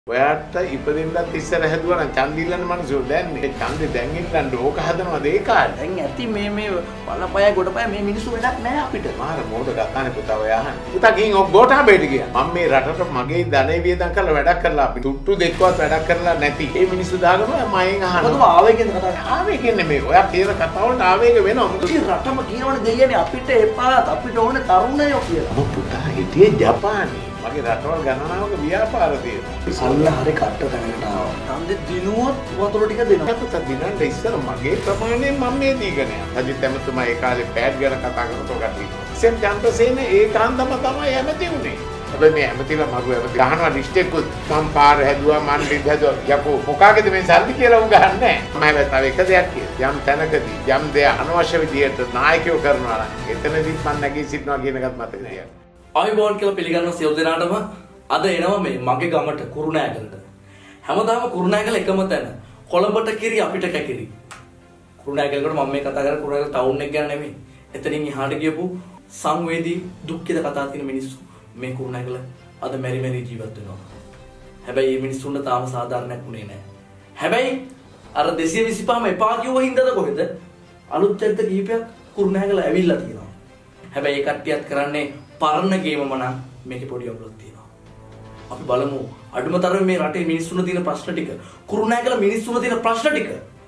ඔයාට ඉපදෙන්නත් ඉස්සර හැදුවා නම් ඡන්දි ඉල්ලන්න මනසෝ දැන් මේ ඡන්දේ දැන් ඉල්ලන්න ඕක හදනවද ඒ කාලේ දැන් ඇති මේ බලපය ගොඩපය මේ මිනිස්සු වැඩක් නැහැ අපිට මාර මොඩ ගත්තානේ පුතා ඔයා අහන්නේ පුතා ගින් ඔක් ගෝඨාබේට ගියා මම මේ රටට මගේ ධනෙ වියදම් කරලා වැඩක් කරලා අපි තුට්ටු දෙකවත් වැඩක් කරලා නැති මේ මිනිස්සු දාගනවා මයෙන් අහනවා මොකද ආවේගෙන් කතා කරන්නේ ආවේගෙන් නෙමෙයි ඔයා කියන කතාව වලට ආවේග වෙනවා මොකද රටම කියනවනේ දෙයියනේ අපිට එපා අපිට ඕනේ තරුණයෝ කියලා ඔබ පුතා හිටියේ ජපානයේ මගේ රටවල් ගණනාවක ව්‍යාපාර තියෙනවා. සල්ල හරි කට්ට තැනකට ආවා. ඡන්දෙ දිනුවොත් වතුර ටික දෙනවා. පුතා දිනන්න ඉස්සර මගේ ප්‍රමාණයෙන් මම මේ දීගෙන යනවා. රජිත් ඇමතුමා ඒ කාලේ පෑඩ් ගැන කතා කරනකොට ගැටි. සෙන් චන්ද්‍රසේන ඒකාන්තම තමයි ඇමති උනේ. හැබැයි මේ ඇමතිලා මරු ඇමති ගහනවා ලිස්ට් එකකුත් මම පාර හැදුවා මන් රිද් හැදුවා යකෝ මොකාගේද මේ සල්ලි කියලා උන් ගහන්නේ නැහැ. මම තව එක දෙයක් කියනවා. යම් තැනකදී යම් දෙයක් අනවශ්‍ය විදියට නායකයෝ කරනවා නම් එතනදිත් මම නැගී සිටිනවා කියන එකත් මතක නෑ. ආයුබෝවන් කියලා පිළිගන්න සියලු දෙනාටම අද එනවා මේ මගේ ගමට කුරුණෑගලට. හැමදාම කුරුණෑගල එකම තැන. කොළඹට කිරි අපිට කැකිරි. කුරුණෑගලකට මම මේ කතා කරන්නේ කුරුණෑගල ටවුන් එක ගැන නෙමෙයි. එතනින් එහාට ගියපු සංවේදී දුක්ඛිත කතා තියෙන මිනිස්සු මේ කුරුණෑගල අද මෙරි ජීවත් වෙනවා. හැබැයි මේ මිනිස්සුන්ට තාම සාධාරණයක් වුණේ නැහැ. හැබැයි අර 225ම එපා කිව්ව හින්දාද කොහෙද අලුත් චරිත කීපයක් කුරුණෑගල ඇවිල්ලා තියෙනවා. හැබැයි ඒ කට්ටියත් කරන්නේ පරණ ගේමම නම් මේකේ පොඩි අවුලක් තියෙනවා. අපි බලමු අඩුම තරමේ මේ රටේ මිනිස්සුන්ට තියෙන ප්‍රශ්න ටික, කුරුණෑගල මිනිස්සුන්ට තියෙන ප්‍රශ්න ටික.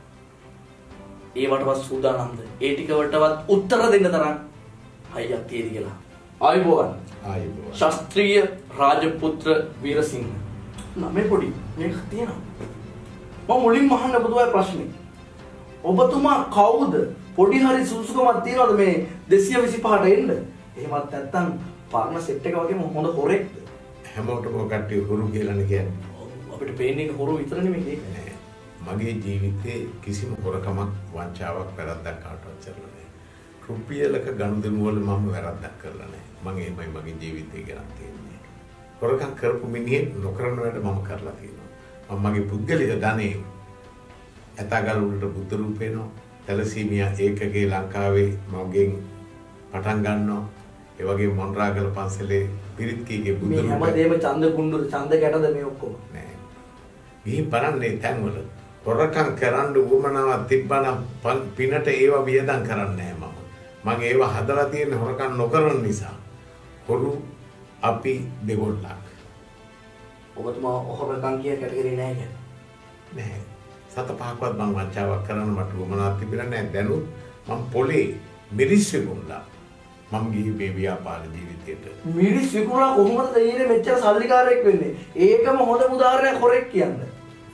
ඒවටවත් සූදානම්ද? ඒ ටික වලටවත් උත්තර දෙන්න තරම් හයියක් තියෙද කියලා. ආයුබෝවන්. ආයුබෝවන්. ශාස්ත්‍රීය රාජපුත්‍ර වීරසිංහ. නමේ පොඩි මේක තියෙනවා. මම මුලින්ම අහන්න පුදුමයි ප්‍රශ්නේ. ඔබතුමා කවුද? පොඩි හරි සුසුකමක් තියනවද මේ 225ට එන්න? එහෙමත් නැත්නම් පාර්න සෙට් එක වගේම හොඳ හොරෙක්ද? හැමෝටම කට්ටිය හොරු කියලානේ කියන්නේ. අපිට පේන්නේ හොරු විතර නෙමෙයි ඒක. මගේ ජීවිතේ කිසිම හොරකමක් වංචාවක් වැරද්දක් කාටවත් කරලා නැහැ. රුපියලක ගනුදෙනු වල මම වැරද්දක් කරලා නැහැ. මම එහෙමයි මගේ ජීවිතේ ගැන තියෙන්නේ. හොරකම් කරපු මිනිහෙක් නොකරන වැඩ මම කරලා තියෙනවා. මම මගේ පුද්ගලික ධනෙ ඇතාගල් වලට බුද්ධ රූපේනෝ තැලසීමියා ඒකකේ ලංකාවේ මගෙන් පටන් ගන්නවා. ඒ වගේ මොන්රාගල පන්සලේ පිරිත් කීගේ බුද්ධ රූපේ මේ හැමදේම ඡන්ද කුණ්ඩුද ඡන්ද ගැටද මේ ඔක්කොම නෑ. ගිහින් බලන්නේ තැන්වල හොරකම් කරන්න උවමනාවක් තිබ්බනම් පිනට ඒවා වියදම් කරන්නේ නෑ මම. මගේ ඒවා හදලා තියෙන හොරකම් නොකරන නිසා. හොරු අපි දෙගොල්ලක්. ඔබතුමා හොරකම් කිය කැටගරි නෑ කියන්නේ. නෑ. සත පහක්වත් මම වංචාවක් කරන්න මට උවමනාවක් තිබුණා නෑ. දැනුත් මම පොලේ මිරිස් විකුණලා මම ගිහි මේ ව්‍යාපාර ජීවිතේට මිරිස් විකුණලා කොහොමද දෙයිනේ මෙච්චර සල්ලිකාරයෙක් වෙන්නේ? ඒකම හොඳ උදාහරණයක් හොරෙක් කියන්නේ.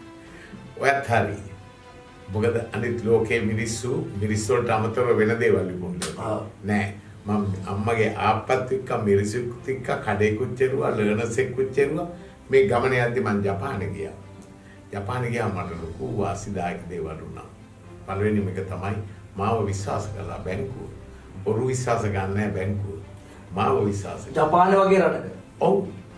ඔයත් හරි. මොකද අනිත් ලෝකයේ මිනිස්සු මිරිස් වලට අමතරව වෙන දේවල් විකුණනවා. නෑ. මම අම්මගේ ආප්පත් එක්ක මිරිසුත් එක්ක කඩේකුත් කෙරුවා, ලර්නර්සෙකුත් කෙරුවා. මේ ගමනේ යද්දි මම ජපානේ ගියා. ජපානේ ගියාම මට ලොකු වාසිදායක දේවල් වුණා. පළවෙනිම එක තමයි මාව විශ්වාස කළා බැංකුව. බොරු විශ්වාස ගන්න නැහැ බැංකුව. මාව විශ්වාස කළා. ජපානයේ වගේ රටක. ඔව්.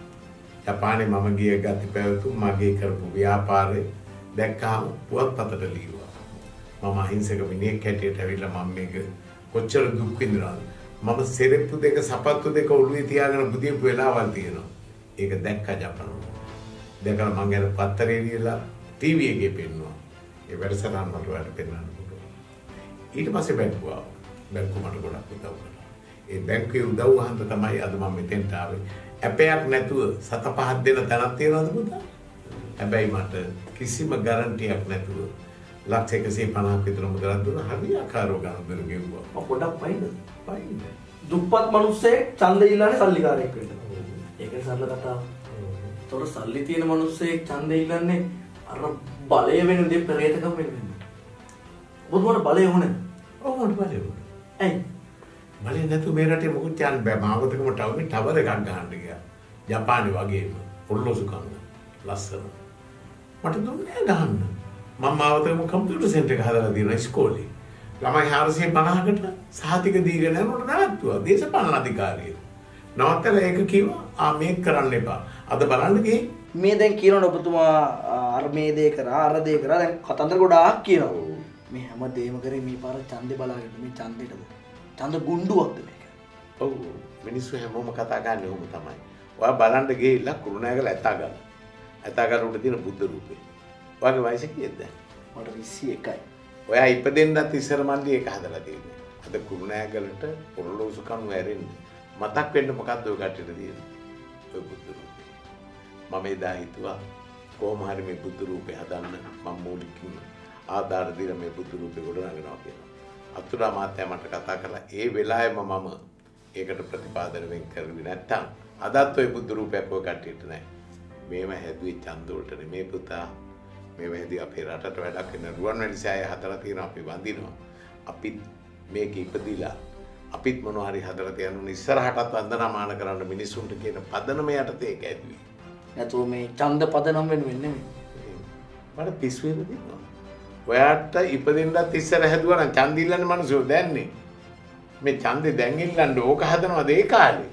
ජපානයේ මම ගිය ගති පැවතුම් මගේ කරපු ව්‍යාපාරේ දැක්කාම පුවත්පතට ලියුවා. මම අහිංසක මිනිහෙක් හැටියට ඇවිල්ලා මම මේක කොච්චර දුක් විඳිනවද? මම සෙරෙප්පු දෙක සපත්තු දෙක ඔළුවේ තියාගෙන බුදියපු වෙලාවල් තියෙනවා. ඒක දැක්කා ජපානවල. දැකලා මම ගැන පත්තරේ ලියලා ටීවී එකේ පෙන්නුවා. ඒ වැඩසටහන මට ඔයාලට පෙන්වන්න පුළුවන්. ඊට පස්සේ බැංකුව ආවා. බැංකුව මට ගොඩක් උදව් කළා. ඒ බැංකුවේ උදව් අහන්ත තමයි අද මම මෙතෙන්ට ආවේ. ඇපයක් නැතුව සත පහක් දෙන තැනක් තියනවද පුතා? හැබැයි මට කිසිම ගැරන්ටියක් නැතුව ලක්ෂ 150ක් විතර මුදලක් දුන්නා. හරියාකාරව ගණන් ගෙව්වා. පොඩක් පයින්ද? පයින්. දුප්පත් මිනිස්සෙක් ඡන්ද ඉල්ලන්නේ සල්ලිකාරයෙක් වෙන්න. ඒකේ සරල කතාව. තොර සල්ලි තියෙන මිනිස්සෙක් ඡන්ද ඉල්ලන්නේ අර බලය වෙන දේ පෙරේතකම වෙන්න. ඔබතුමාට බලය ඕනේ. ඔව් මට බලය ඕනේ. ඇයි? බලය නැතුව මේ රටේ මොකුත් යන්න බෑ. මාවතකම ටවර් එකක් ගහන්න ගියා. ජපානයේ වගේම පොල්ලොසුකම් ලස්සන. මට දුන්නේ ගහන්න. මම මාවතකම කම්පියුටර් සෙන්ටර් එක හදලා තියෙනවා ඉස්කෝලේ. ළමයි 450කට සහතික දීගෙන යනකොට නවත්තුවා දේශපාලන අධිකාරිය. නවත්තලා ඒක කිව්වා මේක කරන්න එපා. අද බලන්න ගිහින් මේ දැන් කියනකොට ඔබතුමා අර මේ දේ කරා අර දේ කරා දැන් කතන්දර ගොඩාක් කියනවා. මේ හැම දෙයක්ම කරේ මේ පාර ඡන්දේ බලාගෙන මේ ඡන්දෙටද ඡන්ද ගුණ්ඩුවක්ද මේක? ඔව් මිනිස්සු හැමෝම කතා කරන්නේ ඕම තමයි. ඔයා බලන්න ගිහිල්ලා කුරුණෑගල ඇතාගල. ඇතාකට උඩ තියෙන බුද්ධ රූපේ. ඔයාගේ වයස කීයද දැන්? මට 21යි. ඔයා ඉපදෙන්නත් ඉස්සර මල්ලි ඒක හදලා තියෙන්නේ. අද කුරුණෑගලට පොළොසු කණු ඇරෙන්න මතක් වෙන්න මොකද්ද ඔය කට්ටියට තියෙන්නේ? ඔය බුද්ධ රූපේ. මම එදා හිතුවා කොහොම හරි මේ බුද්ධ රූපේ හදන්න මම මූලිකින් ආධාර දීලා මේ බුද්ධ රූපේ ගොඩනගනවා කියලා. අතුරා මාත්‍යා මට කතා කළා ඒ වෙලාවෙම මම ඒකට ප්‍රතිපාදන වෙන් කරුවේ නැත්තම් අදත් ඔය බුද්ධ රූපයක් ඔය කට්ටියට නැහැ. මේව හැදුවේ ඡන්ද වලට නෙමේ පුතා. මේව හැදී අපේ රටට වැඩක් වෙන රුවන්වැලි සෑය හදලා තියෙනවා අපි වඳිනවා. අපිත් මේක ඉපදිලා අපිත් මොනවා හරි හදලා තියන්න ඉස්සරහටත් වන්දනාමාන කරන්න මිනිස්සුන්ට කියන පදනම යටතේ ඒක ඇදුවේ. නැතුව මේ ඡන්ද පදනම් වෙනුවෙන් නෙමෙයි. මට පිස්සු වෙන දෙනවා. ඔයාට ඉපදෙන්නත් ඉස්සර හැදුවා නම් ඡන්ද ඉල්ලන්නේ මිනිස්සු දැන්නේ. මේ ඡන්දේ දැන් ඉල්ලන්න ඕක හදනවද ඒ කාලේ?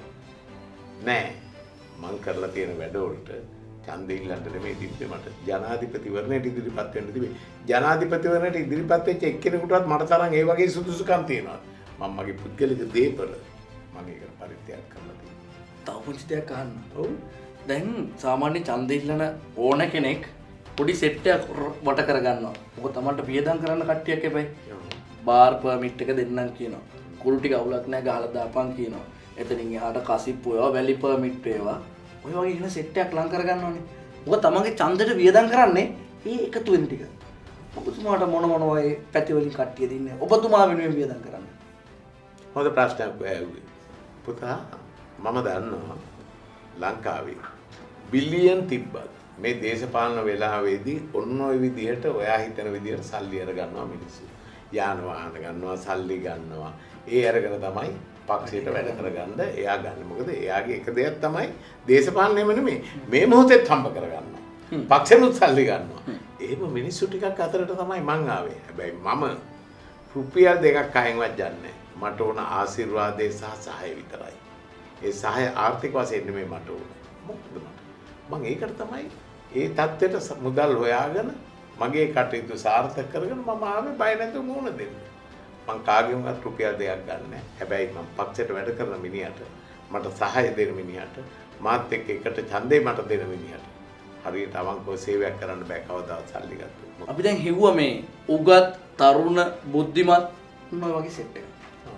නෑ. මං කරලා තියෙන වැඩවලට ඡන්ද ඉල්ලන්න නෙමෙයි තිබ්බේ මට ජනාධිපතිවරණයට ඉදිරිපත් වෙන්න තිබේ. ජනාධිපතිවරණයට ඉදිරිපත් වෙච්ච එක්කෙනෙකුටවත් මට තරම් ඒ වගේ සුදුසුකම් තියෙනවා. මම මගේ පුද්ගලික දේපල මම ඒක පරිත්‍යාග කරලා තියෙනවා. තව පුංචි දෙයක් අහන්න. ඔව්. දැන් සාමාන්‍ය ඡන්ද ඉල්ලන ඕන කෙනෙක් පොඩි සෙට් එකක් වට කරගන්නවා. මොකද තමන්ට වියදම් කරන්න කට්ටියක් එපයි. බාර් පර්මිට් එක දෙන්නම් කියනවා. කුළු ටික අවුලක් නැහැ ගහලා දාපන් කියනවා. එතනින් එහාට කසිප්පු ඒවා වැලි පර්මිට් ඒවා ඔය වගේ ඉන්න සෙට් එකක් ලං කරගන්නවානේ. මොකද තමන්ගේ ඡන්දෙට වියදම් කරන්නේ ඒ එකතු වෙන ටික. ඔබතුමාට මොන වගේ පැති වලින් කට්ටිය දින්නේ? ඔබතුමා වෙනුවෙන් වියදම් කරන්නේ. හොඳ ප්‍රශ්නයක් ඇහුවේ. පුතා මම දන්නවා ලංකාවේ බිලියන් තිබ්බත් මේ දේශපාලන වෙලාවේදී ඔන්න ඔය විදිහට ඔයා හිතන විදිහට සල්ලි අර ගන්නවා මිනිස්සු. යාන වාහන ගන්නවා සල්ලි ගන්නවා. ඒ අරගෙන තමයි පක්ෂයට වැඩ කරගන්න එයා ගන්න. මොකද එයාගේ එක දෙයක් තමයි දේශපාලනයම නෙමෙයි මේ මොහොතේත් හම්බ කරගන්නවා. පක්ෂෙනුත් සල්ලි ගන්නවා. එහෙම මිනිස්සු ටිකක් අතරට තමයි මං ආවේ. හැබැයි මම රුපියල් 2ක් අයින්වත් යන්නේ. මට ඕන ආශිර්වාදේ සහ සහාය විතරයි. ඒ සහාය ආර්ථික වශයෙන් නෙමෙයි මට ඕන. මොකද මම ඒකට තමයි ඒ தත්ත්වයට මුදල් හොයාගෙන මගේ කටයුතු සාර්ථක කරගෙන මම ආවේ බය නැතුව මුණ දෙන්න. මං කාගෙන්වත් රුපියල් 2ක් ගන්න නැහැ. හැබැයි මම පක්ෂයට වැඩ කරන මිනිහට මට සහාය දෙන මිනිහට මාත් එක්ක එකට ඡන්දේ මට දෙන මිනිහට හරියට අවංකව සේවයක් කරන්න බෑ කවදාවත් සල්ලි ගත්තොත්. අපි දැන් හෙව්වා මේ උගත් තරුණ බුද්ධිමත් මොන වගේ සෙට් එකක්.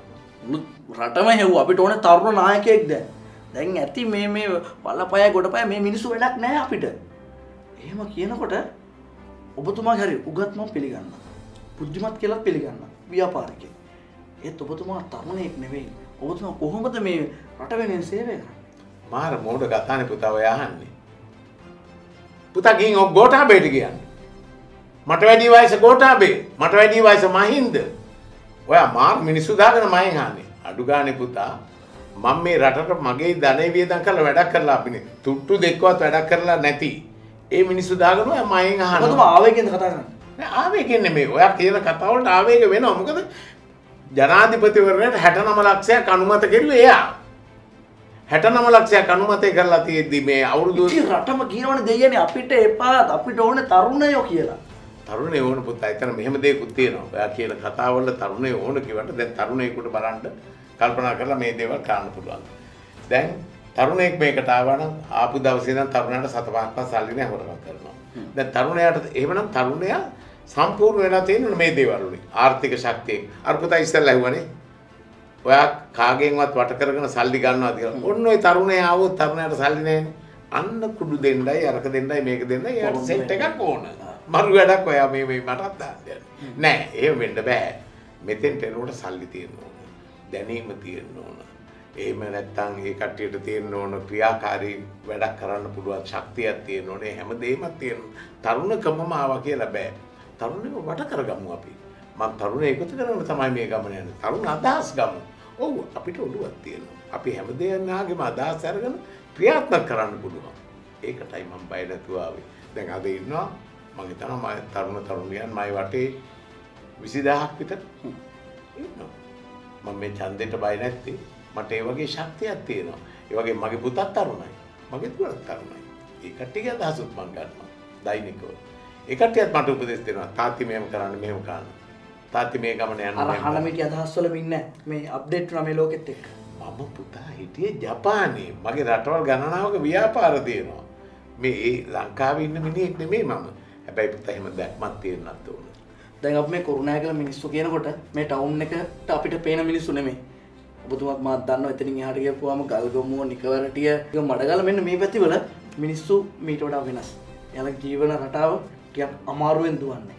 රටම හෙව්වා අපිට ඕනේ තරුණ නායකයෙක් දැන්. දැන් ඇති මේ බලපය ගොඩපය මේ මිනිස්සු වැඩක් නැහැ අපිට. එහෙම කියනකොට ඔබතුමාගේ හරි උගත් මම පිළිගන්නවා. බුද්ධිමත් කියලා පිළිගන්නවා. ව්‍යාපාරිකයෙක්. ඒත් ඔබතුමා තරුණයෙක් නෙවෙයි. ඔබතුමා කොහොමද මේ රට වෙනුවෙන් සේවය කරන්නේ? මාර මොඩ ගතානේ පුතා ඔය අහන්නේ. පුතා ගින් ඔක් ගෝඨාබේට කියන්නේ. මට වැඩි වයස ගෝඨාබේ. මට වැඩි වයස මහින්ද. ඔයා මාර මිනිස්සු දාගෙන මයෙන් අහන්නේ. අඩු ගානේ පුතා මම මේ රටට මගේ ධනෙ වියදම් කරලා වැඩක් කරලා අපිනේ. තුට්ටු දෙකවත් වැඩක් කරලා නැති. ඒ මිනිස්සු දාගෙන ඔයා මයෙන් අහනවා. ඔබතුමා ආවේගෙන්ද කතා කරන්නේ? නෑ ආවේගෙන් නෙමෙයි. ඔයා කියන කතාව වලට ආවේග වෙනවා. මොකද ජනාධිපතිවරණයට 69 ලක්ෂයක් අනුමත කෙරුවේ එයා. 69 ලක්ෂයක් අනුමතය කරලා තියෙද්දි මේ අවුරුදු ඉතින් රටම කියනවනේ දෙයියනේ අපිට එපා අපිට ඕනේ තරුණයෝ කියලා. තරුණයෝ ඕන පුතා. එතන මෙහෙම දෙයක්ත් තියෙනවා. ඔයා කියන කතාවල තරුණයෝ ඕන කිව්වට දැන් තරුණයෙකුට බලන්න කල්පනා කරලා මේ දේවල් කරන්න පුළුවන්. දැන් තරුණයෙක් මේකට ආවා නම් ආපු දවසේ ඉඳන් තරුණයාට 7-5ක් සල්ලි නැහැ හොරකම් කරනවා. දැන් තරුණයාට එහෙමනම් තරුණයා සම්පූර්ණ වෙලා තියෙන මේ දේවල් වලින් ආර්ථික ශක්තිය. අර පුතා ඉස්සෙල්ලා ඇහුවනේ. ඔයා කාගෙන්වත් වට කරගෙන සල්ලි ගන්නවාද කියලා. ඔන්න ඔය තරුණයා ආවොත් තරුණයාට සල්ලි නැහැනේ. අන්න කුඩු දෙන්නයි අරක දෙන්නයි මේක දෙන්නයි යාට සෙට් එකක් ඕන. මරු වැඩක් ඔයා මේ මටත් දාන්න. නෑ එහෙම වෙන්න බෑ. මෙතෙන්ට එනකොට සල්ලි තියෙන්න ඕන. දැනීම තියෙන්න ඕන. එහෙම නැත්නම් ඒ කට්ටියට තියෙන්න ඕන ක්‍රියාකාරී වැඩක් කරන්න පුළුවන් ශක්තියක් තියෙන්න ඕනේ. හැමදේම තියෙන්න. තරුණකමම ආවා කියලා බෑ. තරුණයව වට කරගමු අපි. මම තරුණ එකතු කරගෙන තමයි මේ ගමන යන්නේ. තරුණ අදහස් ගමු. ඔව් අපිට ඔළුවක් තියෙනවා. අපි හැමදේනාගේම අදහස් අරගෙන ක්‍රියාත්මක කරන්න පුළුවන්. ඒකටයි මම බය නැතුව ආවේ. දැන් අද ඉන්නවා මම හිතනවා මම තරුණියන් මයි වටේ 20000ක් විතර ඉන්නවා. මම මේ ඡන්දෙට බය නැත්තේ මට ඒ වගේ ශක්තියක් තියෙනවා. ඒ වගේ මගේ පුතත් තරුණයි. මගේ දුවත් තරුණයි. ඒ කට්ටියගේ අදහසුත් මම ගන්නවා. දෛනිකව. ඒ කට්ටියත් මට උපදෙස් දෙනවා. තාත්ති මෙහෙම කරන්න මෙහෙම කරන්න. තාත්ති මේ ගමන යන්න අර හනමිටි අදහස් වල ඉන්නේ මේ අප්ඩේට් වුණා මේ ලෝකෙත් එක්ක. මම පුතා හිටියේ ජපානයේ. මගේ රටවල් ගණනාවක ව්‍යාපාර තියෙනවා. මේ ලංකාවේ ඉන්න මිනිහෙක් නෙමෙයි මම. හැබැයි පුතා එහෙම දැක්මක් තියෙන්නත් ඕන. දැන් අපි මේ කුරුණෑගල මිනිස්සු කියනකොට මේ ටවුන් එකට අපිට පේන මිනිස්සු නෙමෙයි. ඔබතුමාත් මාත් දන්නවා එතනින් එහාට ගියපුවාම ගල්ගමුව නිකවරටිය මඩගල මෙන්න මේ පැතිවල මිනිස්සු මීට වඩා වෙනස්. එයාලගේ ජීවන රටාව ටිකක් අමාරුවෙන් දුවන්නේ.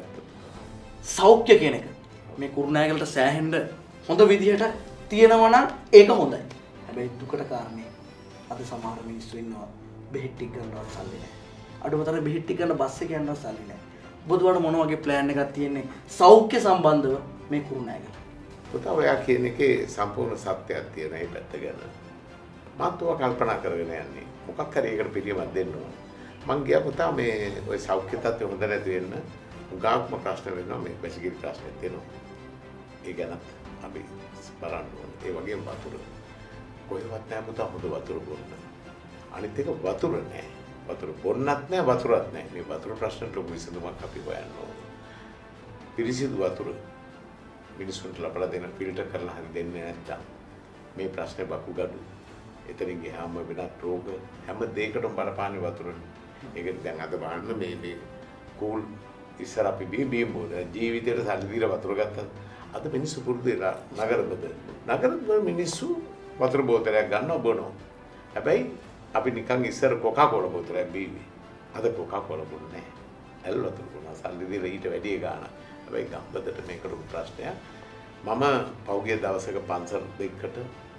සෞඛ්‍ය කියන එක මේ කුරුණෑගලට සෑහෙන්න හොඳ විදිහට තියෙනවා නම් ඒක හොඳයි. හැබැයි දුකට කාරණේ අද සමහර මිනිස්සු ඉන්නවා බෙහෙත් ටික ගන්නවත් සල්ලි නැහැ. අඩුමතර බෙහෙත් ටික ගන්න බස් එක යන්නවත් සල්ලි නැහැ. ඔබතුමාට මොන වගේ ප්ලෑන් එකක් තියෙන්නේ සෞඛ්‍ය සම්බන්ධව මේ කුරුණෑගල? පුතා ඔයා කියන එකේ සම්පූර්ණ සත්‍යයක් තියෙන ඒ පැත්ත ගැන. මත් ඔය කල්පනා කරගෙන යන්නේ. මොකක් හරි ඒකට පිළියමක් දෙන්න ඕන. මං ගියා පුතා මේ ඔය සෞඛ්‍ය තත්ත්වය හොඳ නැති වෙන්න උගාක්ම ප්‍රශ්න වෙනවා මේ බැසිකිලි ප්‍රශ්නෙත් තියෙනවා. ඒ ගැන අපි බලන්න ඕනේ. ඒ වගේම වතුර. කොහෙවත් නැහැ පුතා හොඳ වතුර බොන්න. අනිත් එක වතුර නැහැ. වතුර බොන්නත් නැහැ වතුරත් නැහැ. මේ වතුර ප්‍රශ්නට ලොකු විසඳුමක් අපි හොයන්න ඕනේ. පිරිසිදු වතුර මිනිස්සුන්ට ලබා දෙන ෆිල්ටර් කරලා හරි දෙන්නේ නැත්නම් මේ ප්‍රශ්නේ බකුගඩු. එතනින් ගියාම වෙනත් රෝග හැම දෙයකටම බලපාන වතුරනේ. ඒක දැන් අද බලන්න මේ කූල් ඉස්සර අපි බීම් බෝල ජීවිතේට සල්ලි දීලා වතුර ගත්තා. අද මිනිස්සු පුරුදු වෙලා නගරවල මිනිස්සු වතුර බෝතලයක් ගන්නවා බොනවා. හැබැයි අපි නිකන් ඉස්සර කොකා කෝලා බෝතලයක් බීවි. අද කොකා කෝලා බොන්නේ නැහැ. ඇල් වතුර බොනවා සල්ලි දීලා ඊට වැඩි ගාණක්. හැබැයි ගම්බදට මේකට ප්‍රශ්නයක්. මම පෞගිය දවසක පන්සල් දෙකකට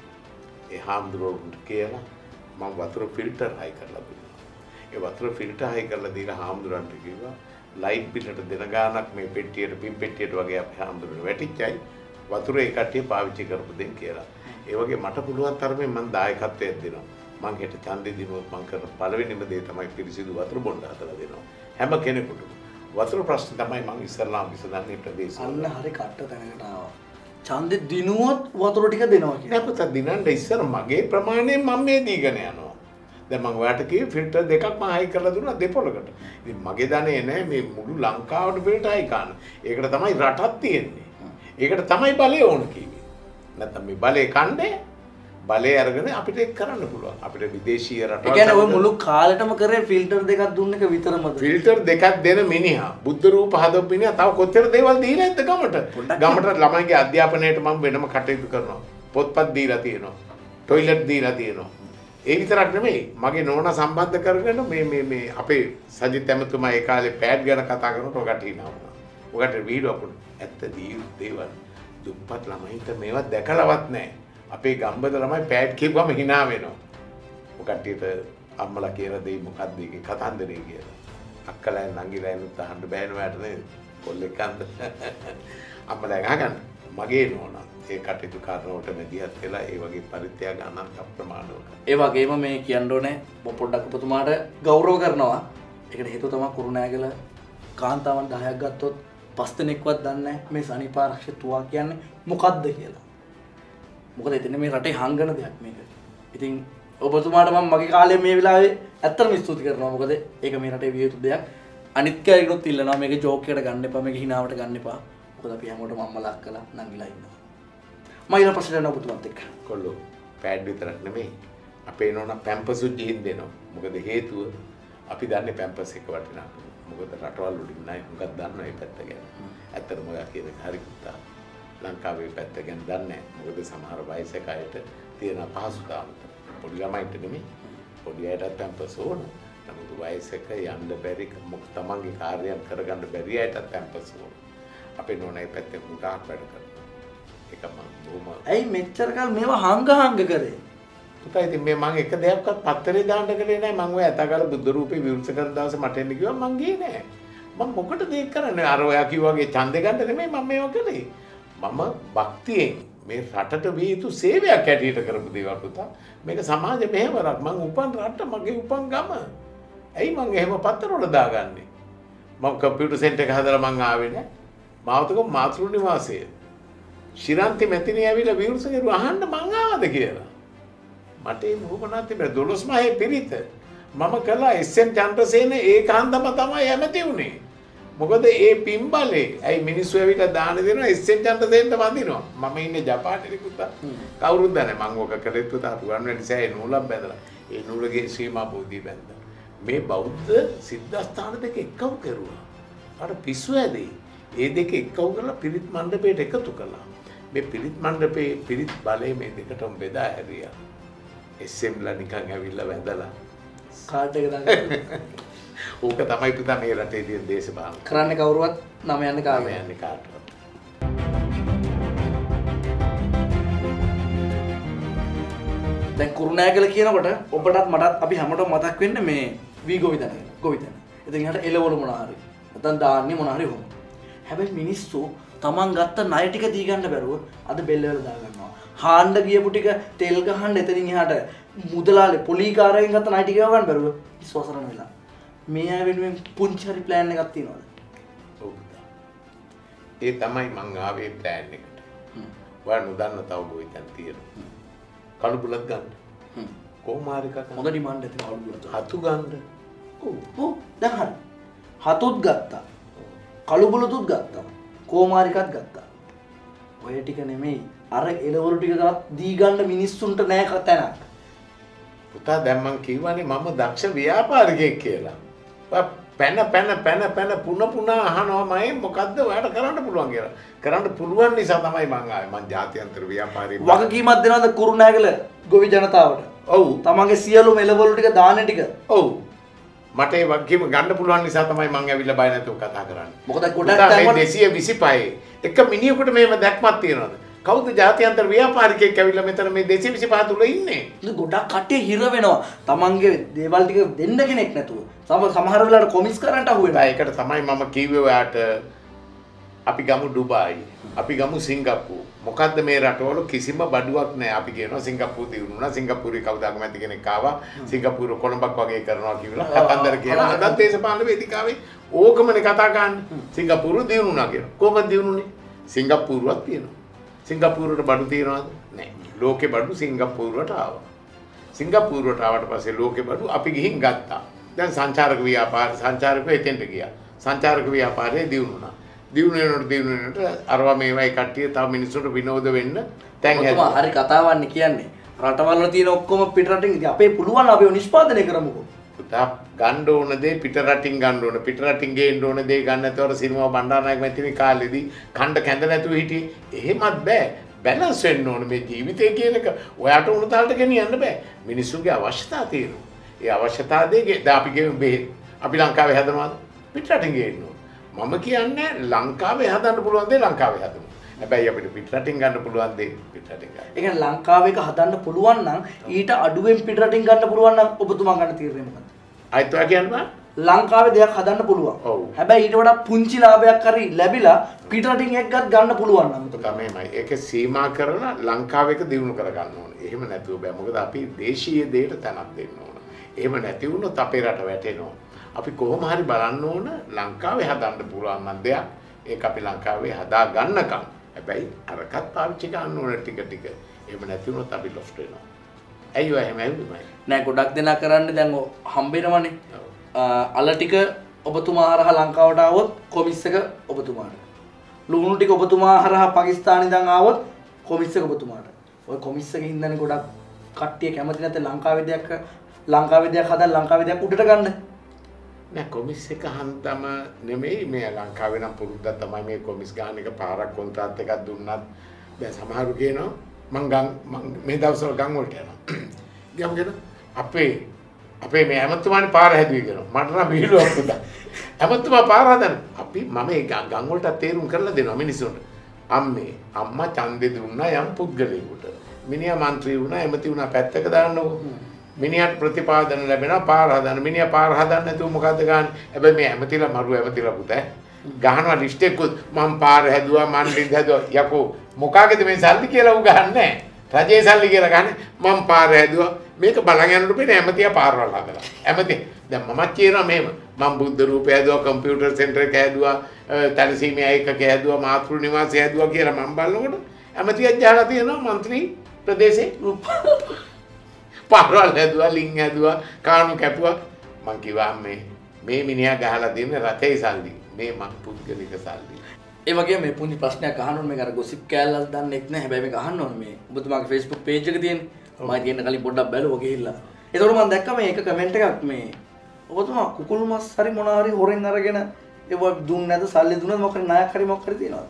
ඒ හාමුදුරුවන්ට කියලා මම වතුර ෆිල්ටර් හයි කරලා දුන්නා. ඒ වතුර ෆිල්ටර් හයි කරලා දීලා හාමුදුරන්ට කිව්වා ලයිට් බිලට දෙන ගාණක් මේ පෙට්ටියට පින් පෙට්ටියට වගේ අපේ හාමුදුරුවෝ වැටිච්චයි වතුර ඒ කට්ටිය පාවිච්චි කරපු දෙන් කියලා. ඒ වගේ මට පුළුවන් තරමේ මම දායකත්වයක් දෙනවා. මං හෙට ඡන්දෙ දිනුවොත් මං කරන පළවෙනිම දේ තමයි පිරිසිදු වතුර බොන්න හදලා දෙනවා. හැම කෙනෙකුටම වතුර ප්‍රශ්න තමයි මං ඉස්සරලාම විසඳන්නේ ප්‍රදේශ. අන්න හරි කට්ට තැනකට ආවා. ඡන්දෙ දිනුවොත් වතුර ටික දෙනවා කියන්නේ. නෑ පුතා දිනන්න ඉස්සර මගේ ප්‍රමාණයෙන් මම මේ දීගෙන යනවා. දැන් මම ඔයාලට කිව්වේ ෆිල්ටර් දෙකක් මම හයි කරලා දුන්නා දෙපොලකට. ඉතින් මගේ ධනෙ නෑ මේ මුළු ලංකාවට ෆිල්ටර් හයි කරන්න. ඒකට තමයි රටක් තියෙන්නේ. ඒකට තමයි බලය ඕන කිව්වේ. නැත්නම් මේ බලය කන්නේ බලය අරගෙන අපිට ඒක කරන්න පුළුවන්. අපිට විදේශීය රටවල් ඒ කියන්නේ ඔය මුළු කාලෙටම කරේ ෆිල්ටර් දෙකක් දුන්න එක විතරමද? ෆිල්ටර් දෙකක් දෙන මිනිහා බුද්ධ රූප හදපු මිනිහා තව කොච්චර දේවල් දීලා නැද්ද ගමට? ගමට ළමයිගේ අධ්‍යාපනයට මම වෙනම කටයුතු කරනවා. පොත්පත් දීලා තියෙනවා. ටොයිලට් දීලා තියෙනවා. ඒ විතරක් නෙමෙයි මගේ නෝනා සම්බන්ධ කරගෙන මේ අපේ සජිත් ඇමතුමා ඒ කාලේ පෑඩ් ගැන කතා කරනකොට ඔකට හිනා වුණා. ඔකට වීඩියෝ අපුණ ඇත්ත දේවල් දුප්පත් ළමයින්ට මේවා දැකලවත් නැහැ. අපේ ගම්බද ළමයි පෑඩ් කියපුවම hina වෙනවා. ඔකට්ටියට අම්මලා කියලා දෙයි මොකක්ද ඒකේ කතන්දරේ කියලා. අක්කලා නංගිලා එනුත් අහන්න බෑනවාට නේද? කොල්ලෙක් අන්ද. අම්මලා ගහගන්න. මගේ නෝනා ඒ කටයුතු කරනකොට මෙදිහත් වෙලා ඒ වගේ පරිත්‍යාග අනන්ත අප්‍රමාණව. ඒ වගේම මේ කියන්න ඕනේ පොඩ්ඩක් ඔබතුමාට ගෞරව කරනවා. ඒකට හේතුව තමයි කුරුණෑගල කාන්තාවන් 10ක් ගත්තොත් 5 දෙනෙක්වත් දන්නේ නැහැ මේ සනීපාරක්ෂක තුවා කියන්නේ මොකද්ද කියලා. මොකද එතන මේ රටේ හංගන දෙයක් මේක. ඉතින් ඔබතුමාට මම මගේ කාලේ මේ වෙලාවේ ඇත්තටම ස්තුති කරනවා. මොකද ඒක මේ රටේ විය යුතු දෙයක්. අනිත් කෙනෙකුත් ඉල්ලනවා මේක ජෝක් එකට ගන්න එපා, මේක හිනාවට ගන්න එපා. මොකද අපි හැමෝටම අම්මලා අක්කලා නංගිලා ඉන්නවා. මම ඊළඟ ප්‍රශ්නයට යනවා ඔබතුමාත් එක්ක. කොල්ලෝ පෑඩ් විතරක් නෙමෙයි. අපේ නෝනා පැම්පසුත් දීන් දෙනවා. මොකද හේතුව අපි දන්නේ පැම්පස් එක වටිනාකම. මොකද රටවල් වලින් නයි මොකක්ද දන්නවා මේ පැත්ත ගැන. ඇත්තටම ඔයා කියන එක හරි පුතා. ලංකාවේ පැත්ත ගැන දන්නේ නැහැ. මොකද සමහර වයසක අයට තියෙන අපහසුතාව. පොඩි ළමයින්ට නෙමෙයි. පොඩි අයටත් පැම්පස් ඕන. නමුත් වයසක යන්න බැරි මොකද තමන්ගේ කාර්යයන් කරගන්න බැරි අයටත් පැම්පස් ඕන. අපේ නෝනා මේ පැත්තේ මුගාක් වැඩ කරනවා. ඒක මම බොහොම ඇයි මෙච්චර කල් මේවා හංග කරේ? පුතා ඉතින් මේ මම එක දෙයක්වත් පත්තරේ දාන්න ගලේ නැහැ. මම ඔය ඇතගල බුද්ධ රූපේ විවෘත කරන දවසේ මට එන්න කිව්වා මං ගියේ නැහැ. මම මොකටද ඒක කරන්නේ? අර ඔයා කිව්වා වගේ ඡන්දේ ගන්න නෙමෙයි මම මේවා කළේ. මම භක්තියෙන් මේ රටට විය යුතු සේවයක් ඇටියට කරපු දේවල් පුතා. මේක සමාජ මෙහෙවරක්. මං උපන් රට මගේ උපන් ගම. ඇයි මං එහෙම පත්තරවල දාගන්නේ? මම කම්පියුටර් සෙන්ටර් එක හදලා මං ආවේ නැහැ. මාවතක මාතෘ නිවාසය. ශිරන්ති මෙතනින් ඇවිල්ලා විවෘත කරුවා අහන්න මං ආවද කියලා. මට ඒ මොහොමනත් තිබෙන 12 මහේ පිරිත මම කළා එස්.එම්. චන්ද්‍රසේන ඒකාන්තම තමයි ඇමති උනේ. මොකද ඒ පින්බලේ ඇයි මිනිස්සු ඇවිල්ලා දාන දෙනවා එස්.එම්. චන්ද්‍රසේනට වඳිනවා. මම ඉන්නේ ජපානයේ පුතා. කවුරුත් දන්නේ මං ඔක කරෙත් පුතා රුවන්වැලි සෑයේ නූලක් බැඳලා. ඒ නූලගේ සීමා බෝධිය බැඳලා. මේ බෞද්ධ සිද්ධාස්ථාන දෙක එක්කව කරුවා. අර පිස්සු ඇදේ. ඒ දෙක එක්කව කරලා පිරිත් මණ්ඩපයට එකතු කළා. මේ පිරිත් මණ්ඩපේ පිරිත් බලය මේ දෙකටම බෙදා හැරියා. එස්සෙම්ලා නිකන් ඇවිල්ලා වැඳලා කාඩ් එක දාගන්න. ඕක තමයි පුතා මේ රටේ තියෙන දේශපාලන. කරන්නේ කවුරුවත් නම යන්නේ කාගේ යන්නේ කාටවත්. දැන් කුරුණෑගල කියනකොට ඔබටත් මටත් අපි හැමෝටම මතක් වෙන්නේ මේ වී ගෝවිතන කියලා. ගෝවිතන. ඉතින් එහාට එළවලු මොන හරි. නැත්නම් දාන්නේ මොන හරි හොම. හැබැයි මිනිස්සු තමන් ගත්ත ණය ටික දී ගන්න බැරුව අද බෙල්ල වල දා ගන්නවා. හාන්න ගියපු ටික තෙල් ගහන්න එතනින් එහාට මුදලාලේ පොලිකාරයෙන් ගත්ත ණය ටික ගන්න බැරුව විශ්වාසරණ වෙලා. මේ අය වෙනුවෙන් පුංචි හරි ප්ලෑන් එකක් තියෙනවද? ඔව්. ඒ තමයි මං ආවේ ප්ලෑන් එකට. ඔයා නොදන්න තව ගෝවිතන් තියෙනවා. කළු බුලත් ගන්න. කොමාරිකා හොඳ ඩිමාන්ඩ් එකක් තියෙනවා කළු බුලත්. හතු ගන්න. ඔව් දැන් හරි. හතුත් ගත්තා. කළු බුලතුත් ගත්තා. කොමාරිකත් ගත්තා. ඔය ටික නෙමෙයි. අර එළවලු ටික ගලත් දී ගන්න මිනිස්සුන්ට නෑ කතනක්. පුතා දැන් මං කියවනේ මම දක්ෂ ව්‍යාපාරිකයෙක් කියලා. පැන පුන අහනවාමයි මොකද්ද ඔයාලට කරන්න පුළුවන් කියලා. කරන්න පුළුවන් නිසා තමයි මං ආවේ. මං ජාත්‍යන්තර ව්‍යාපාරී වගකීමක් දෙනවද කුරුණෑගල ගොවි ජනතාවට? ඔව්. තමන්ගේ සියලුම එළවලු ටික දාන ටික. ඔව්. මට ඒ වගකීම ගන්න පුළුවන් නිසා තමයි මං ඇවිල්ලා බය නැතුව කතා කරන්නේ. මොකද ගොඩක් තැන්වල 225 එක මිනිහෙකුට මේව දැක්මක් තියනවාද? කවුද ජාත්‍යන්තර ව්‍යාපාරිකයෙක් ඇවිල්ලා මෙතන මේ 225 තුල ඉන්නේ? ගොඩක් කට්ටිය හිර වෙනවා. තමන්ගේ දේවල් ටික දෙන්න කෙනෙක් නැතුව. සමහර වෙලාවට කොමිස් කරන්ට අහු වෙනවා. ඒකට තමයි මම කිව්වේ ඔයාට අපි ගමු ඩුබායි. අපි ගමු සිංගප්පූරු. මොකද්ද මේ රටවල කිසිම බඩුවක් නැහැ. අපි කියනවා සිංගප්පූරු දිනුනා. සිංගප්පූරුවේ කවුද අගමැති කෙනෙක් ආවා. සිංගප්පූරු කොළඹක් වගේ කරනවා කියලා. කතන්දර කියනවා. අදත් දේශපාලන වේදිකාවේ ඕකමනේ කතා කරන්නේ. සිංගප්පූරු දිනුනා කියලා. කොහොමද දිනුනේ? සිංගප්පූරුවක් තියෙනවා. සිංගප්පූරුවට බඩු තියනවද? නැහැ. ලෝකේ බඩු සිංගප්පූරුවට ආවා. සිංගප්පූරුවට ආවට පස්සේ ලෝකේ බඩු අපි ගිහින් ගත්තා. දැන් සංචාරක සංචාරකව එතෙන්ට ගියා. සංචාරක ව්‍යාපාරයේ දිනුනා. දිනුනේනොට අරවා මේවයි කට්ටිය තව මිනිස්සුන්ට විනෝද වෙන්න තැන් හැදුවා. හරි කතාවන්නේ කියන්නේ. රටවල් වල තියෙන ඔක්කොම පිටරටින් ඉතින් අපේ පුළුවන් අපිව නිෂ්පාදනය කරමුකෝ. පුතා ගන්න ඕන දේ පිටරටින් ගන්න ඕන. පිටරටින් ගේන්න ඕන දේ ගන්න නැතවර සිනමා බණ්ඩාරනායක මැතිනි කාලෙදී කණ්ඩ කැඳ නැතුව හිටියේ. එහෙමත් බෑ. බැලන්ස් වෙන්න ඕන මේ ජීවිතය කියන එක. ඔයාට උණු තාලට ගෙනියන්න බෑ. මිනිස්සුන්ගේ අවශ්‍යතාවය තියෙනවා. ඒ අවශ්‍යතාව දෙකේ දැන් අපි ගෙමු බෙහෙත්. අපි ලංකාවේ හදනවාද? පිටරටින් ගේන්න ඕන. මම කියන්නේ ලංකාවේ හදන්න පුළුවන් දේ ලංකාවේ හදමු. හැබැයි අපිට පිටරටින් ගන්න පුළුවන් දේ පිටරටින් ගන්න. ඒ කියන්නේ ලංකාවේ එක හදන්න පුළුවන් නම් ඊට අඩුවෙන් පිටරටින් ගන්න පුළුවන් නම් ඔබතුමා ගන්න තීරණය මොකක්ද? අයිත් ඔයා කියන්න ලංකාවේ දෙයක් හදන්න පුළුවන්. ඔව්. හැබැයි ඊට වඩා පුංචි ලාභයක් හරි ලැබිලා පිටරටින් එකක් ගන්න පුළුවන් නම් තමයිමයි. ඒක සීමා කරලා ලංකාව එක දිනු කර ගන්න ඕනේ. එහෙම නැතුව බෑ. මොකද අපි දේශීය දෙයට තැනක් දෙන්න ඕන. එහෙම නැති වුණොත් අපේ රට වැටෙනවා. අපි කොහොම හරි බලන්න ඕන ලංකාවේ හදන්න පුළුවන් නම් දෙයක්. ඒක අපි ලංකාවේ හදා ගන්නකම්. හැබැයි අරකට පාවිච්චි කරන්න ඕන ටික ටික. එහෙම නැති වුණොත් අපි ලොස්ට් වෙනවා. ඇයි ඔය එහෙම ඇවිල්ලා නෑ ගොඩක් දෙනා කරන්නේ දැන් හම්බෙනවනේ. අල ටික ඔබතුමා හරහා ලංකාවට ආවොත් කොමිස් එක ඔබතුමාට. ලුණු ටික ඔබතුමා හරහා පාකිස්තානි ඉඳන් ආවොත් කොමිස් එක ඔබතුමාට. ඔය කොමිස් එකේ ඉඳන් ගොඩක් කට්ටිය කැමති නැත්නම් ලංකාවේ දෙයක් හදලා ලංකාවේ දෙයක් උඩට ගන්න. නෑ කොමිස් එක හන්දම නෙමෙයි මේ ලංකාවේ නම් පුරුද්දක් තමයි මේ කොමිස් ගන්න එක පාරක් කොන්ත්‍රාත් එකක් දුන්නත් දැන් සමහරු කියනවා මං මේ දවස්වල ගම් වලට යනවා. ගියම කියන අපේ මේ ඇමතුමානේ පාර හැදුවේ කියනවා. මට නම් බීලුවක් පුතා. ඇමතුමා පාර හදන. මම ඒ ගම් වලට තේරුම් කරලා දෙනවා මිනිස්සුන්ට. අම්මා ඡන්දෙ දුන්නා යම් පුද්ගලයෙකුට. මිනිහා മന്ത്രി වුණා, එමෙති වුණා පැත්තක දාන්නකො. මිනිහට ප්‍රතිපාදන ලැබෙනවා පාර හදන්න. මිනිහා පාර හදන්න නැතුව මොකද්ද ගන්න? හැබැයි මේ ඇමතිලා මරු ඇමතිලා පුතා ගහනවා ලිස්ට් එකකුත් මම පාර හැදුවා මන් ලින්ද හැදුවා. යකෝ මොකාගේද මේ සල්ලි කියලා උ ගහන්නේ නැහැ. රජේ සල්ලි කියලා ගහන්නේ මම පාර හැදුවා. මේක බලන් යනකොට පේන ඇමතියා පාරවල් හදලා. ඇමති දැන් මමත් කියනවා මේව. මම බුද්ධ රූපය හැදුවා, කම්පියුටර් සෙන්ටර් එක හැදුවා, තනසීමේ ඒකක හැදුවා, මාතෘ නිවාසය හැදුවා කියලා මම බලනකොට ඇමතියක් ජහලා තියෙනවා മന്ത്രി ප්‍රදේශේ පාරවල් හැදුවා, ලිං හැදුවා, කාණු කැපුවා. මං කිව්වා මේ මිනිහා ගහලා දෙන්නේ රටේ සල්ලි. මේ මං පුද්ගලික සල්ලි. ඒ වගේ මේ පුංචි ප්‍රශ්නයක් අහන්න ඕනේ. මේක අර ගොසිප් කෑල්ලක් දන්නෙත් නැහැ. හැබැයි මේක අහන්න ඕනේ. මේ ඔබතුමාගේ Facebook page එක තියෙන්නේ. මම කියන්න කලින් පොඩ්ඩක් බැලුවා ගිහිල්ලා. ඒතකොට මම දැක්කම මේක කමෙන්ට් එකක් මේ ඔබතුමා කුකුල් මස් හරි මොනවා හරි හොරෙන් අරගෙන ඒව දුන්නේ නැද සල්ලි දුන්නද මොකක් හරි ණයක් හරි මොකක් හරි තියනවද?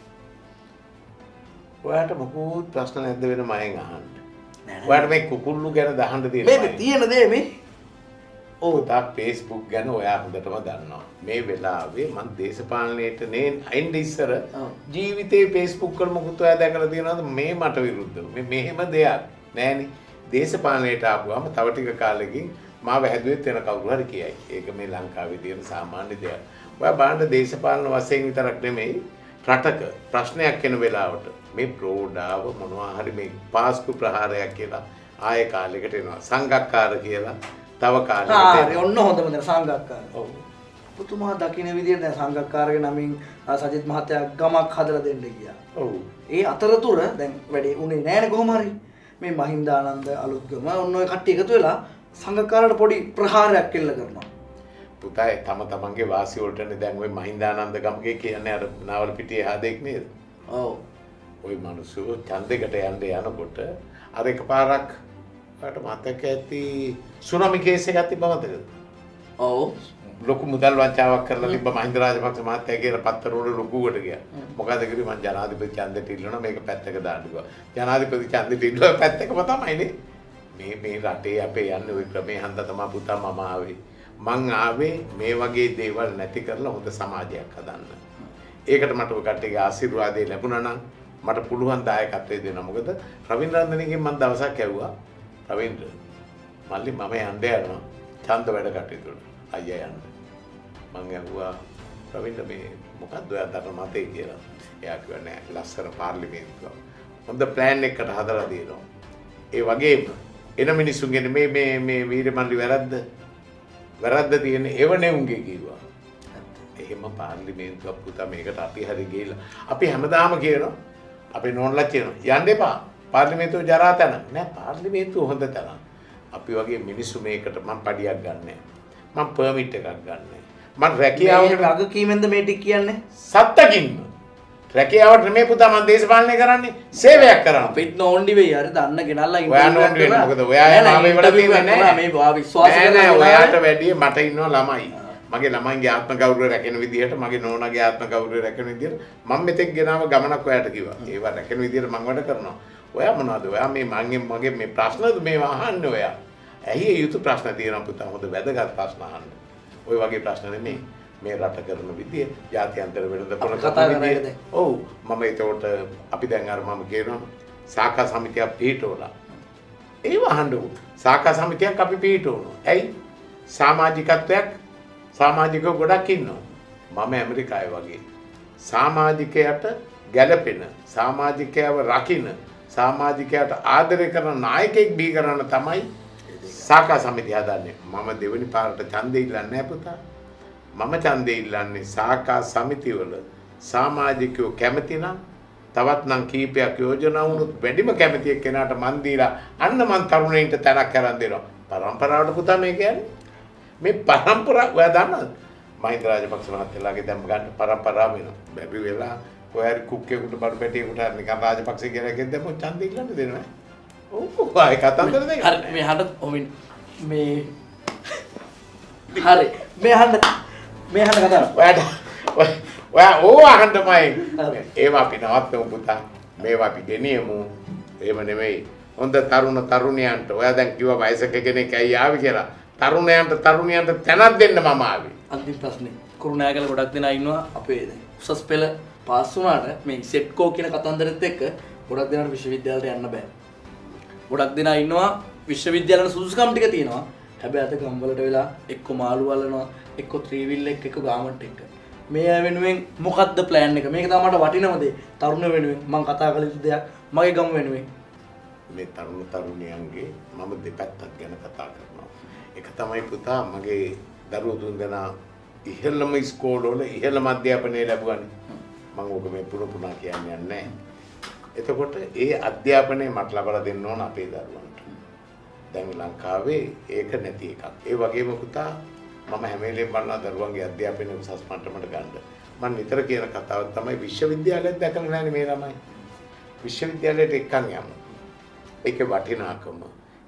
ඔයාට මොකෝත් ප්‍රශ්න නැද්ද වෙන මයෙන් අහන්න? ඔයාට මේ කුකුල්ලු ගැන දහන්න තියෙන මේ තියෙන දේ මේ ඔව් තා Facebook ගැන ඔයා හොඳටම දන්නවා. මේ වෙලාවේ මම දේශපාලනයට නේ අයින්ද ඉස්සර ජීවිතේ Facebook වල මොකද ඔයා දැකලා තියෙනවද මේ මට විරුද්ධව? මේ මෙහෙම දෙයක් නෑනේ. දේශපාලනයට ආපුවම තව ටික කාලෙකින් මාව හැදුවෙත් වෙන කවුරු හරි කියයි. ඒක මේ ලංකාවේ තියෙන සාමාන්‍ය දෙයක්. ඔයා බලන්න දේශපාලන වශයෙන් විතරක් නෙමෙයි රටක ප්‍රශ්නයක් එන වෙලාවට මේ ප්‍රෝඩාව මොනවා හරි මේ පාස්කු ප්‍රහාරයක් කියලා ආයෙ කාලයකට එනවා. සංගක්කාර කියලා තව කාලයකට හරි ඔන්න හොඳම දේ සංගක්කාර. ඔව්. පුතුමා දකින්න විදියට දැන් සංගක්කාරගේ නමින් සජිත් මහත්තයා ගමක් හදලා දෙන්න ගියා. ඔව්. ඒ අතරතුර දැන් වැඩේ උනේ නෑනේ කොහොම හරි. මේ මහින්දානන්ද අලුත්ගම ඔන්න ඔය කට්ටිය එකතු වෙලා සංගක්කාරට පොඩි ප්‍රහාරයක් එල්ල කරනවා. පුතා තම තමන්ගේ වාසිය වලටනේ දැන් ওই මහින්දානන්ද ගමගේ කියන්නේ අර නාවල පිටියේ හදෙක් නේද? ඔව්. ওই මිනිස්සු ඡන්දයකට යන්න යනකොට අර එකපාරක් ඔයාලට මතක ඇති සුනාමි කේස් එකක් තිබ්බමද? ඔව්. ලොකු මුදල් වංචාවක් කරලා තිබ්බ මහින්ද රාජපක්ෂ මහත්තයා කියලා පත්තර වල ලොකුවට ගියා. මොකද කිව්වේ මං ජනාධිපති ඡන්දෙට ඉල්ලනවා මේක පැත්තක දාන්න කිව්වා. ජනාධිපති ඡන්දෙට ඉල්ලුවා පැත්තකම තමයිනේ. මේ රටේ අපේ යන්නේ ওই ක්‍රමේ හන්ද තමයි පුතා මම ආවේ. මං ආවේ මේ වගේ දේවල් නැති කරලා හොඳ සමාජයක් හදන්න. ඒකට මට ඔය කට්ටියගේ ආශිර්වාදය ලැබුණා නම් මට පුළුවන් දායකත්වය දෙන්න. මොකද රවින්ද්‍ර රන්දනගෙන් මම දවසක් ඇහුවා රවින්ද්‍ර මල්ලි මම යන්න යනවා ඡන්ද වැඩ කටයුතු වලට. අයියා යන්න. මං ඇහුවා රවින්ද්‍ර මේ මොකක්ද ඔයා දන්න මතේ කියලා. එයා කිව්වා නෑ ලස්සන පාර්ලිමේන්තුවක්. හොඳ ප්ලෑන් එකකට හදලා දෙනවා. ඒ වගේම එන මිනිස්සුන්ගේ මේ වීරමල්ලි වැරද්ද තියෙන එවනේ උන්ගේ කිව්වා. එහෙම පාර්ලිමේන්තුවක් පුතා මේකට අපි හරි ගිහලා අපි හැමදාම කියනවා අපේ නෝන්ලා කියනවා යන්න එපා පාර්ලිමේන්තුව ජරා තැන නෑ පාර්ලිමේන්තුව හොඳ තැන. අපි වගේ මිනිස්සු මේකට මම පඩියක් ගන්නෑ. මම පර්මිට් එකක් ගන්නෑ. මම රැකියාවකට වගකීමෙන්ද මේ ටික කියන්නේ? සත්තකින්ම රැකියාවට නෙමෙයි පුතා මම දේශපාලනය කරන්නේ සේවයක් කරනවා. අපිත් නෝන්ඩි වෙයි හරි දන්න ගෙනල්ලා ඔයා නෝන්ඩි වෙන්න මොකද ඔයා මාව ඉවර දෙන්නේ නෑ. මේ විශ්වාස කරනවා ඔයාට වැඩිය මට ඉන්නවා ළමයි. මගේ ළමයින්ගේ ආත්ම ගෞරවය රැකෙන විදිහට මගේ නෝනාගේ ආත්ම ගෞරවය රැකෙන විදිහට මම මෙතෙක් ගෙනාව ගමනක් ඔයාට කිව්වා. ඒවා රැකෙන විදිහට මම වැඩ කරනවා. ඔයා මොනවද? ඔයා මේ මගේ මේ ප්‍රශ්නද මේවා අහන්නේ ඔයා. ඇයි යුතු ප්‍රශ්න තියෙනවා පුතා හොඳ වැදගත් ප්‍රශ්න අහන්න. ඔය වගේ ප්‍රශ්න නෙමෙයි. මේ රට කරන විදිය ජාත්‍යන්තර වෙනද කොන කතා කරන්නේ. ඔව් මම ඒකට අපි දැන් අර මම කියනවා සාකා සමිතියක් පිටවලා. ඒව අහන්නකො. සාකා සමිතියක් අපි පිටවනවා. ඇයි? සමාජිකත්වයක් සමාජිකව ගොඩක් ඉන්නවා. මම ඇමරිකාවේ වගේ. සමාජිකයට ගැළපෙන, සමාජිකයව රකින්න, සමාජිකයට ආදරය කරන නායකයෙක් බිහි කරන්න තමයි සාකා සමිතිය හදන්නේ. මම දෙවෙනි පාරට ඡන්දෙ ඉල්ලන්නේ නැහැ පුතා. මම ඡන්දෙ ඉල්ලන්නේ සාකා සමිතිවල සමාජිකයෝ කැමති නම් තවත් නම් කීපයක් යෝජනා වුණොත් වැඩිම කැමති එක්කෙනාට මන් දීලා අන්න මන් තරුණයින්ට තැනක් කරන් දෙනවා. පරම්පරාවට පුතා මේ කියන්නේ. මේ පරම්පරාව ඔයා දන්නවද? මහින්ද රාජපක්ෂ මහත්තයාගේ දැන් ගන්න පරම්පරාව වෙනවා. බැරි වෙලා කොහරි කුක්කේකට බඩු පැටියෙකුට නිකන් රාජපක්ෂ කියලා එකෙන් දැම්මොත් ඡන්දෙ ඉල්ලන්න දෙනවා. ඔව් ආයි කතන්දර දෙන්න. හරි මේ හඬ ඔමින් මේ හරි මේ හඬ කතා ඔයා ඕ අහන්නමයි. ඒවා අපි නවත්තමු පුතා. මේවා අපි ගෙනියමු. එහෙම නෙමෙයි. හොඳ තරුණයන්ට ඔයා දැන් කිව්වා වයසක කෙනෙක් ඇයි ආවි කියලා. තරුණයන්ට තැනක් දෙන්න මම ආවේ. අන්තිම ප්‍රශ්නේ. කුරුණෑගල ගොඩක් දෙනා ඉන්නවා අපේ උසස් පෙළ පාස් වුණාට මේ සෙට්කෝ කියන කතන්දරෙත් එක්ක ගොඩක් දෙනාට විශ්වවිද්‍යාලයට යන්න බෑ. ගොඩක් දෙනා ඉන්නවා විශ්වවිද්‍යාලවල සුදුසුකම් ටික තියෙනවා. හැබැයි අද ගම්වලට වෙලා එක්ක මාළු වලනවා එක්ක ත්‍රිවිල් එක්ක ගාමන්ට් එක්ක. මේ අය වෙනුවෙන් මොකද්ද ප්ලෑන් එක? මේක තමයි මට වටිනම දේ. තරුණ වෙනුවෙන් මම කතා කළ යුතු දෙයක් මගේ ගම වෙනුවෙන්. මේ තරුණියන්ගේ මම දෙපැත්තක් ගැන කතා කරනවා. එක තමයි පුතා මගේ දරුවෝ තුන්දෙනා ඉහළම ඉස්කෝලවල ඉහළම අධ්‍යාපනය ලැබුවානේ. මම ඔබ මේ පුරුපුනා කියන්නේ නැහැ. එතකොට ඒ අධ්‍යාපනය මට ලබා දෙන්න ඕන අපේ දරුවන්ට. දැන් ලංකාවේ ඒක නැති එකක්. ඒ වගේම පුතා මම හැම වෙලේම බලනවා දරුවන්ගේ අධ්‍යාපනය උසස් මට්ටමට ගන්න. මම නිතර කියන කතාවක් තමයි විශ්වවිද්‍යාලයක් දැකලා නැන්නේ මේ ළමයි. විශ්වවිද්‍යාලයට එක්කන් යමු. ඒකේ වටිනාකම,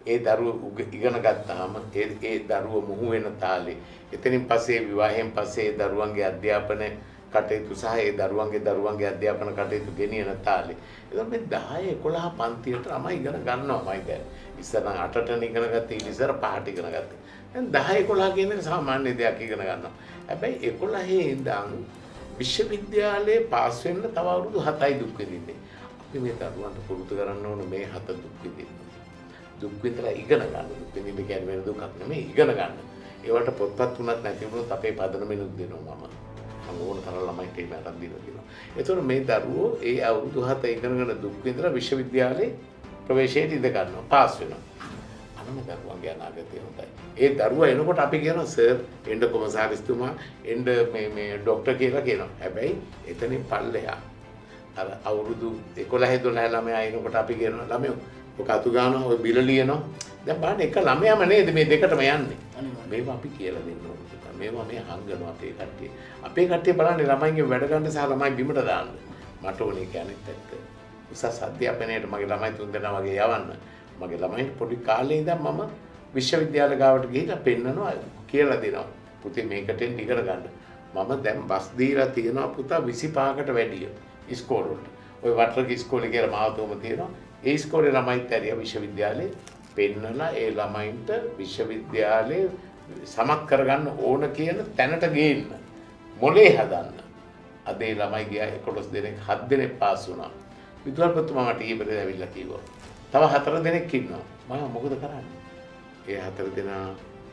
ඒ දරුවෝ ඉගෙන ගත්තාම ඒ දරුවෝ මුහු වෙන තාලේ එතනින් පස්සේ විවාහයෙන් පස්සේ ඒ දරුවන්ගේ අධ්‍යාපන කටයුතු සහ ඒ දරුවන්ගේ අධ්‍යාපන කටයුතු ගෙනියන තාලේ එතකොට මේ 10 11 පන්තියට ළමයි ඉගෙන ගන්නවාමයි දැන් ඉස්සර නම් 8ට ඉගෙන ගත්තේ ඉස්සර 5ට ඉගෙන ගත්තේ දැන් 10 11 කියන එක සාමාන්‍ය දෙයක් ඉගෙන ගන්නවා හැබැයි 11 ඉඳන් විශ්වවිද්‍යාලයේ පාස් වෙන්න තව අවුරුදු 7යි දුක් විඳින්නේ අපි මේ දරුවන්ට පුරුදු කරන්න ඕන මේ 7 දුක් විඳින්න දුක් විඳලා ඉගෙන ගන්න දුක් විඳින්න කියන්නේ වෙන දුකක් නෙමෙයි ඉගෙන ගන්න ඒවට පොත්පත් තුනක් නැති වුණොත් අපේ පදනමෙනුත් දෙනවා මම ඕන තරම් ළමයිට මේ අරන් දීලා තියෙනවා. ඒතකොට මේ දරුවෝ ඒ අවුරුදු 7 ඉගෙනගෙන දුක් විඳලා විශ්වවිද්‍යාලේ ප්‍රවේශයට ඉඳ ගන්නවා පාස් වෙනවා. අනම දරුවන්ගේ අනාගතය හොඳයි. ඒ දරුවා එනකොට අපි කියනවා සර් එන්න කොමසාරිස්තුමා එන්න මේ ડોක්ටර් කියලා කියනවා. හැබැයි එතනින් පල්ලෙහා අර අවුරුදු 11 12 ළමයා එනකොට අපි කියනවා ළමයෝ ඔක අතු ගන්නවා ඔය බිල ලියනවා. දැන් බලන්න එක ළමයාම නේද මේ දෙකටම යන්නේ. මේවා අපි කියලා දෙන්න ඕනේ. මේවා මේ හංගනවා අපේ කට්ටිය. අපේ කට්ටිය බලන්නේ ළමයින්ගේ වැඩ ගන්න සහ ළමයි බිමට දාන්න. මට ඕනේ කියන්නේ ඇත්ත. උසස් අධ්‍යාපනයේට මගේ ළමයි 3 දෙනා වගේ යවන්න. මගේ ළමයින්ට පොඩි කාලේ ඉඳන් මම විශ්වවිද්‍යාල ගාවට ගිහිල්ලා පෙන්නනවා කියලා දෙනවා. පුතේ මේකට එන්න ඉගෙන ගන්න. මම දැන් බස් දීලා තියෙනවා පුතා 25කට වැඩිය ඉස්කෝල වලට. ওই වටරක ඉස්කෝලේ කියලා මාවතෝම තියෙනවා. ඒ ඉස්කෝලේ ළමයිත් ඇරියා විශ්වවිද්‍යාලේ පෙන්නලා ඒ ළමයින්ට විශ්වවිද්‍යාලේ සමත් කරගන්න ඕන කියන තැනට ගේන්න මොලේ හදන්න අද ඒ ළමයි ගියා 11 දෙනෙක් 7 දෙනෙක් පාස් වුණා විදුහල්පතිතුමා මට ඊපෙරේ ඇවිල්ලා කිව්වා තව 4 දෙනෙක් ඉන්නවා මම මොකද කරන්නේ ඒ 4 දෙනා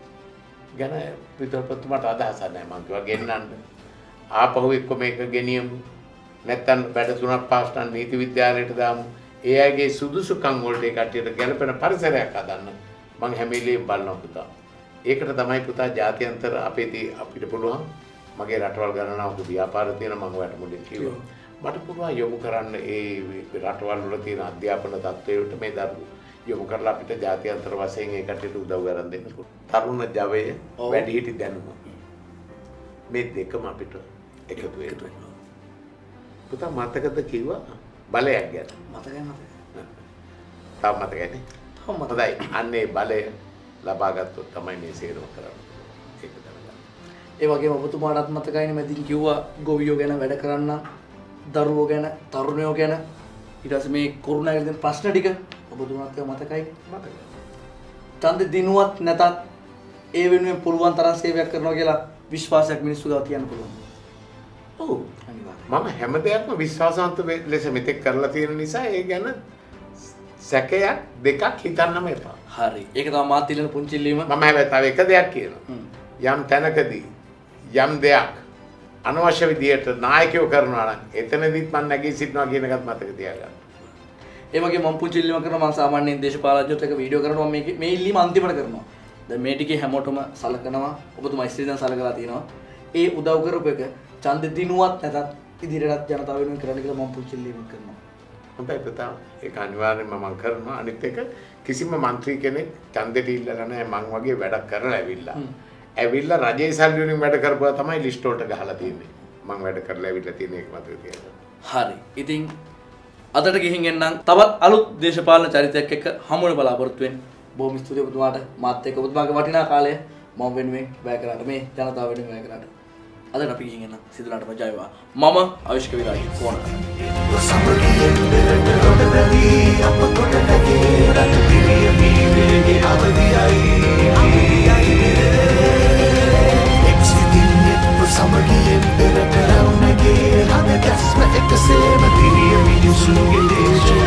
ගැන විදුහල්පතිතුමාට අදහසක් නැහැ මම කිව්වා ගෙන්නන්න ආපහු එක්ක මේක ගෙනියමු නැත්තම් වැඩ තුනක් පාස් නම් නීති විද්‍යාලයට දාමු ඒ අයගේ සුදුසුකම් වලට ඒ කට්ටියට ගැළපෙන පරිසරයක් හදන්න මම හැම වෙලේම බලනවා පුතා ඒකට තමයි පුතා ජාත්‍යන්තර අපිට පුළුවන් මගේ රටවල් ගණනාවක ව්‍යාපාර තියෙන මම ඔයාලට මුලින් කිව්වා මට පුළුවන් යොමු කරන්න ඒ රටවල් වල තියෙන අධ්‍යාපන තත්ත්වයට මේ දරුවෝ යොමු කරලා අපිට ජාත්‍යන්තර වශයෙන් ඒ කට්ටියට උදව් කරන් දෙන්න පුළුවන් තරුණ ජවය වැඩිහිටි දැනුම මේ දෙකම අපිට එකතු වෙනවා පුතා මතකද කිව්වා බලයක් ගැන මතකයි තාම මතකයිනේ හොඳයි අන්නේ බලය ලබා ගත්තොත් තමයි මේ සේරම කරන්නේ ඒක දැනගන්න. ඒ වගේම ඔබතුමාටත් මතකයිනේ මම කිව්වා ගොවියෝ ගැන වැඩ කරන්න දරුවෝ ගැන තරුණයෝ ගැන ඊට පස්සේ මේ කුරුණෑගල දෙන ප්‍රශ්න ටික ඔබතුමාට මතකයි මතකයි. ඡන්දෙ දිනුවත් නැතත් ඒ වෙනුවෙන් පුළුවන් තරම් සේවයක් කරනවා කියලා විශ්වාසයක් මිනිස්සු ගාව තියන්න පුළුවන්. ඔව් මම හැම දෙයක්ම විශ්වාසවන්ත ලෙස මෙතෙක් කරලා තියෙන නිසා ඒ ගැන සැකයක් දෙකක් හිතන්නම එපා. හරි. ඒක තමයි මාත් ඉල්ලන පුංචි ඉල්ලීම. මම හැබැයි තව එක දෙයක් කියනවා. යම් තැනකදී යම් දෙයක් අනවශ්‍ය විදියට නායකයෝ කරනවා නම් එතනදිත් මම නැගී සිටිනවා කියන එකත් මතක තියාගන්න. ඒ වගේ මම පුංචි ඉල්ලීම කරනවා මම සාමාන්‍යයෙන් දේශපාලනඥයොත් එක වීඩියෝ කරනවා මේ ඉල්ලීම අන්තිමට කරනවා. දැන් මේ ටිකේ හැමෝටම සලකනවා. ඔබතුමා ඉස්සෙල්ලා සලකලා තිනවා. ඒ උදව් කරපු එක ඡන්දෙ දිනුවත් නැතත් ඉදිරියටත් ජනතාව වෙනුවෙන් කරන්න කියලා මම පුංචි ඉල්ලීමක් කරනවා. හොඳයි පුතා ඒක අනිවාර්යෙන්ම මම කරනවා අනිත් එක කිසිම മന്ത്രി කෙනෙක් ඡන්දෙට ඉල්ලලා නැහැ මං වගේ වැඩක් කරලා ඇවිල්ලා රජයේ සල්ලි වලින් වැඩ කරපුවා තමයි ලිස්ට් වලට ගහලා තියෙන්නේ මං වැඩ කරලා ඇවිල්ලා තියෙන එක මතක තියාගන්න. හරි. ඉතින් අදට ගිහින් එන්නම් තවත් අලුත් දේශපාලන චරිතයක් එක්ක හමු වෙන බලාපොරොත්තු වෙන්න. බොහොම ස්තුතියි ඔබතුමාට මාත් එක්ක ඔබතුමාගේ වටිනා කාලය මම වෙනුවෙන් වැය කරාට මේ ජනතාව වෙනුවෙන් වැය කරාට. අදට අපි ගිහින් එන්නම් සිදුලාට ජයවා. මම අවිෂ්ක විරාජ් ෆෝන් සමගියෙන් පෙර කරවුනගේ හද ගැස්ම එක සේම තිරිය මිනිසුන්ගේ දේශය